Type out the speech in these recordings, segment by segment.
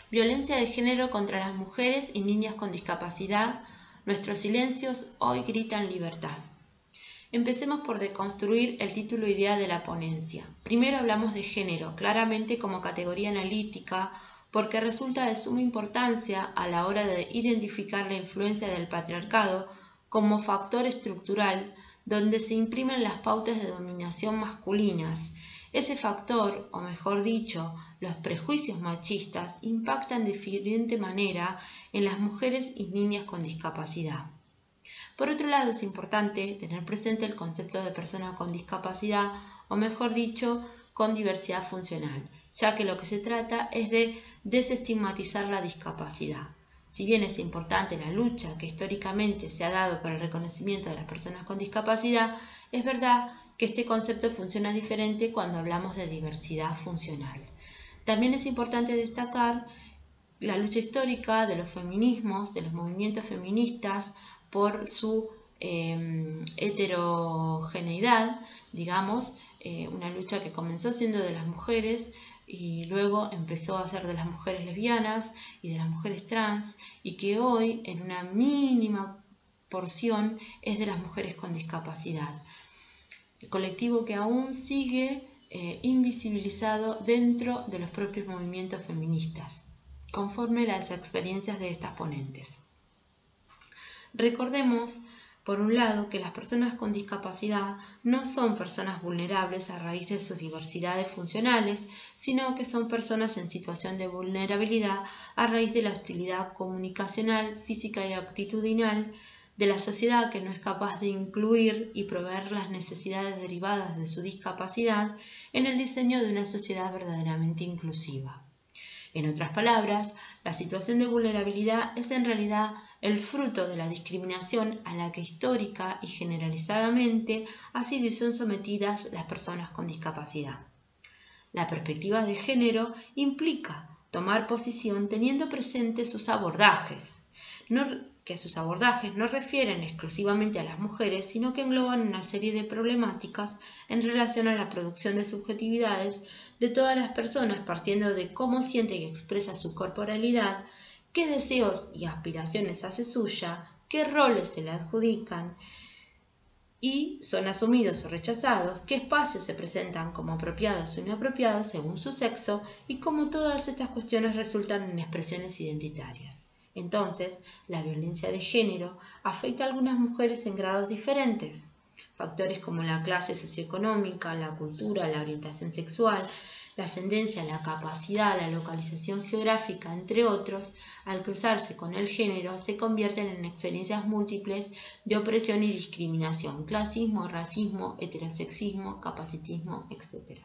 Violencia de género contra las mujeres y niñas con discapacidad. Nuestros silencios hoy gritan libertad. Empecemos por deconstruir el título e idea de la ponencia. Primero hablamos de género, claramente como categoría analítica, porque resulta de suma importancia a la hora de identificar la influencia del patriarcado como factor estructural donde se imprimen las pautas de dominación masculinas. Ese factor, o mejor dicho, los prejuicios machistas, impactan de diferente manera en las mujeres y niñas con discapacidad. Por otro lado, es importante tener presente el concepto de persona con discapacidad, o mejor dicho, con diversidad funcional, ya que lo que se trata es de desestigmatizar la discapacidad. Si bien es importante la lucha que históricamente se ha dado para el reconocimiento de las personas con discapacidad, es verdad que este concepto funciona diferente cuando hablamos de diversidad funcional. También es importante destacar la lucha histórica de los feminismos, de los movimientos feministas, por su heterogeneidad, digamos, una lucha que comenzó siendo de las mujeres y luego empezó a ser de las mujeres lesbianas y de las mujeres trans, y que hoy en una mínima porción es de las mujeres con discapacidad. El colectivo que aún sigue invisibilizado dentro de los propios movimientos feministas, conforme las experiencias de estas ponentes. Recordemos, por un lado, que las personas con discapacidad no son personas vulnerables a raíz de sus diversidades funcionales, sino que son personas en situación de vulnerabilidad a raíz de la hostilidad comunicacional, física y actitudinal de la sociedad que no es capaz de incluir y proveer las necesidades derivadas de su discapacidad en el diseño de una sociedad verdaderamente inclusiva. En otras palabras, la situación de vulnerabilidad es en realidad el fruto de la discriminación a la que histórica y generalizadamente han sido y son sometidas las personas con discapacidad. La perspectiva de género implica tomar posición teniendo presente sus abordajes, que sus abordajes no refieren exclusivamente a las mujeres, sino que engloban una serie de problemáticas en relación a la producción de subjetividades de todas las personas, partiendo de cómo siente y expresa su corporalidad, qué deseos y aspiraciones hace suya, qué roles se le adjudican y son asumidos o rechazados, qué espacios se presentan como apropiados o inapropiados según su sexo y cómo todas estas cuestiones resultan en expresiones identitarias. Entonces, la violencia de género afecta a algunas mujeres en grados diferentes. Factores como la clase socioeconómica, la cultura, la orientación sexual, la ascendencia, la capacidad, la localización geográfica, entre otros, al cruzarse con el género, se convierten en experiencias múltiples de opresión y discriminación, clasismo, racismo, heterosexismo, capacitismo, etc.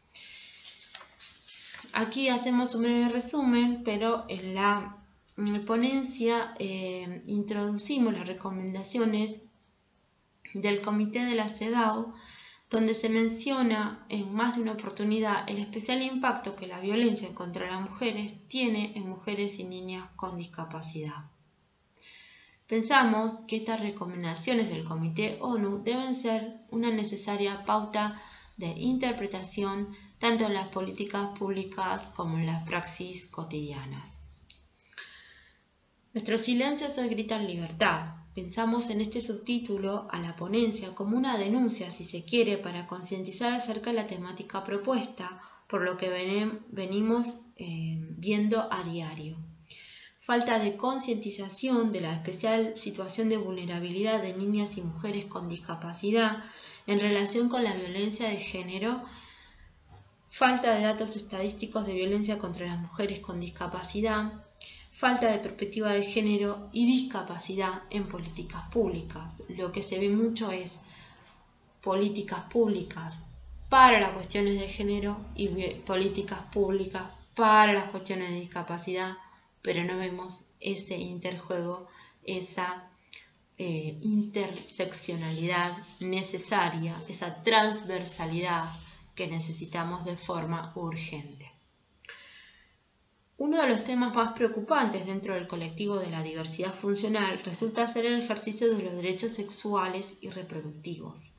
Aquí hacemos un breve resumen, pero en la ponencia introducimos las recomendaciones del Comité de la CEDAW, donde se menciona en más de una oportunidad el especial impacto que la violencia contra las mujeres tiene en mujeres y niñas con discapacidad. Pensamos que estas recomendaciones del Comité ONU deben ser una necesaria pauta de interpretación tanto en las políticas públicas como en las praxis cotidianas. Nuestros silencios hoy gritan libertad. Pensamos en este subtítulo a la ponencia como una denuncia, si se quiere, para concientizar acerca de la temática propuesta, por lo que venimos viendo a diario. Falta de concientización de la especial situación de vulnerabilidad de niñas y mujeres con discapacidad en relación con la violencia de género. Falta de datos estadísticos de violencia contra las mujeres con discapacidad. Falta de perspectiva de género y discapacidad en políticas públicas. Lo que se ve mucho es políticas públicas para las cuestiones de género y políticas públicas para las cuestiones de discapacidad, pero no vemos ese interjuego, esa interseccionalidad necesaria, esa transversalidad que necesitamos de forma urgente. Uno de los temas más preocupantes dentro del colectivo de la diversidad funcional resulta ser el ejercicio de los derechos sexuales y reproductivos.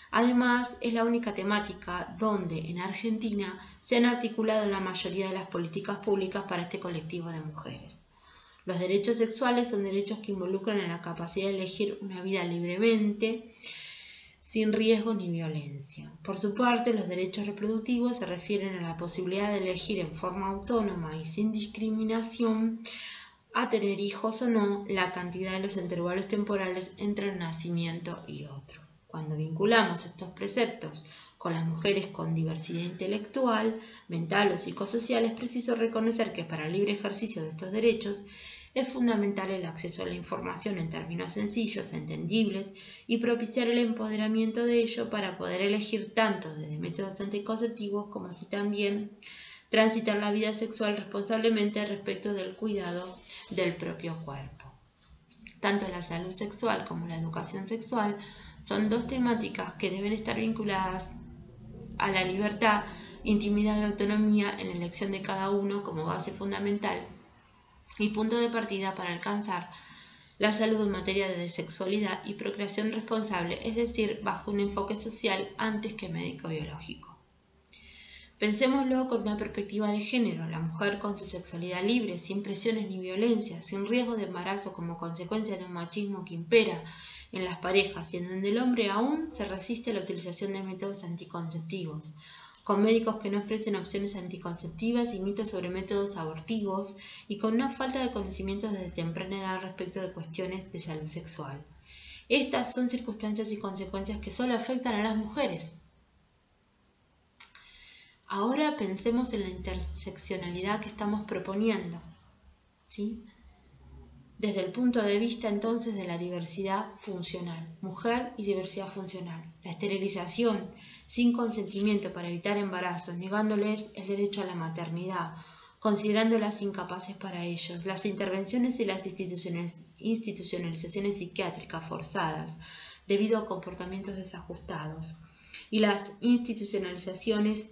Además, es la única temática donde en Argentina se han articulado la mayoría de las políticas públicas para este colectivo de mujeres. Los derechos sexuales son derechos que involucran en la capacidad de elegir una vida libremente, sin riesgo ni violencia. Por su parte, los derechos reproductivos se refieren a la posibilidad de elegir en forma autónoma y sin discriminación a tener hijos o no, la cantidad de los intervalos temporales entre un nacimiento y otro. Cuando vinculamos estos preceptos con las mujeres con diversidad intelectual, mental o psicosocial, es preciso reconocer que para el libre ejercicio de estos derechos es fundamental el acceso a la información en términos sencillos, entendibles y propiciar el empoderamiento de ello para poder elegir tanto desde métodos anticonceptivos como así también transitar la vida sexual responsablemente respecto del cuidado del propio cuerpo. Tanto la salud sexual como la educación sexual son dos temáticas que deben estar vinculadas a la libertad, intimidad y autonomía en la elección de cada uno como base fundamental y punto de partida para alcanzar la salud en materia de sexualidad y procreación responsable, es decir, bajo un enfoque social antes que médico-biológico. Pensémoslo con una perspectiva de género, la mujer con su sexualidad libre, sin presiones ni violencia, sin riesgo de embarazo como consecuencia de un machismo que impera en las parejas y en donde el hombre aún se resiste a la utilización de métodos anticonceptivos, con médicos que no ofrecen opciones anticonceptivas y mitos sobre métodos abortivos y con una falta de conocimientos desde temprana edad respecto de cuestiones de salud sexual. Estas son circunstancias y consecuencias que solo afectan a las mujeres. Ahora pensemos en la interseccionalidad que estamos proponiendo, ¿sí? Desde el punto de vista entonces de la diversidad funcional, mujer y diversidad funcional, la esterilización sin consentimiento para evitar embarazos, negándoles el derecho a la maternidad, considerándolas incapaces para ellos, las intervenciones y las institucionalizaciones psiquiátricas forzadas debido a comportamientos desajustados y las institucionalizaciones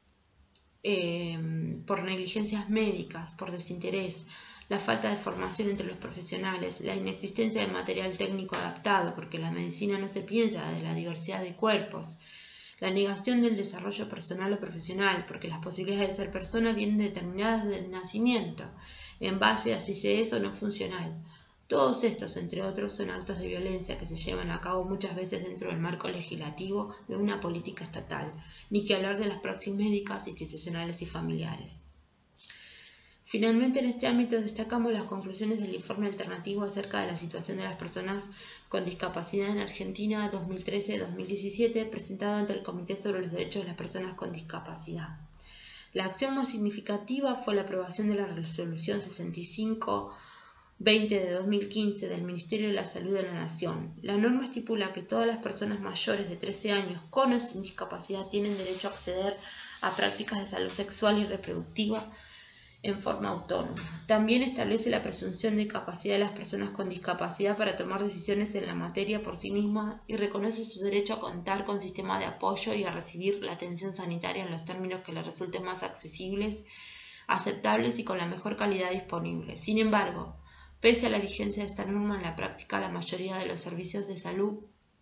por negligencias médicas, por desinterés, la falta de formación entre los profesionales, la inexistencia de material técnico adaptado, porque la medicina no se piensa de la diversidad de cuerpos, la negación del desarrollo personal o profesional, porque las posibilidades de ser persona vienen determinadas desde el nacimiento, en base a si se es o no funcional. Todos estos, entre otros, son actos de violencia que se llevan a cabo muchas veces dentro del marco legislativo de una política estatal, ni que hablar de las praxis médicas, institucionales y familiares. Finalmente, en este ámbito destacamos las conclusiones del informe alternativo acerca de la situación de las personas con discapacidad en Argentina 2013-2017, presentado ante el Comité sobre los Derechos de las Personas con Discapacidad. La acción más significativa fue la aprobación de la Resolución 65-20 de 2015 del Ministerio de la Salud de la Nación. La norma estipula que todas las personas mayores de 13 años con o sin discapacidad tienen derecho a acceder a prácticas de salud sexual y reproductiva en forma autónoma. También establece la presunción de capacidad de las personas con discapacidad para tomar decisiones en la materia por sí mismas y reconoce su derecho a contar con sistemas de apoyo y a recibir la atención sanitaria en los términos que les resulten más accesibles, aceptables y con la mejor calidad disponible. Sin embargo, pese a la vigencia de esta norma, en la práctica la mayoría de los servicios de salud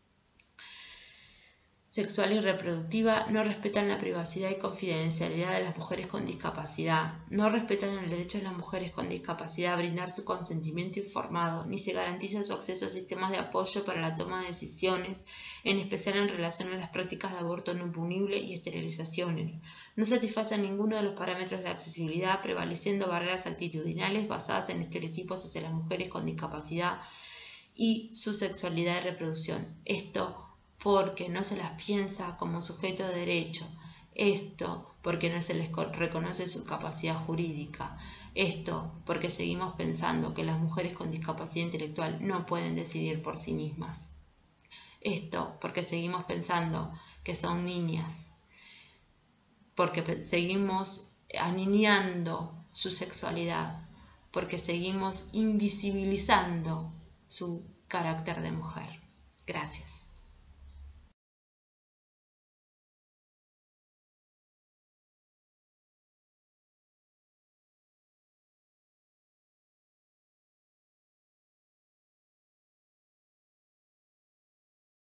sexual y reproductiva no respetan la privacidad y confidencialidad de las mujeres con discapacidad, no respetan el derecho de las mujeres con discapacidad a brindar su consentimiento informado, ni se garantiza su acceso a sistemas de apoyo para la toma de decisiones, en especial en relación a las prácticas de aborto no punible y esterilizaciones. No satisfacen ninguno de los parámetros de accesibilidad, prevaleciendo barreras actitudinales basadas en estereotipos hacia las mujeres con discapacidad y su sexualidad y reproducción. Esto porque no se las piensa como sujeto de derecho, esto porque no se les reconoce su capacidad jurídica, esto porque seguimos pensando que las mujeres con discapacidad intelectual no pueden decidir por sí mismas, esto porque seguimos pensando que son niñas, porque seguimos aniñando su sexualidad, porque seguimos invisibilizando su carácter de mujer. Gracias.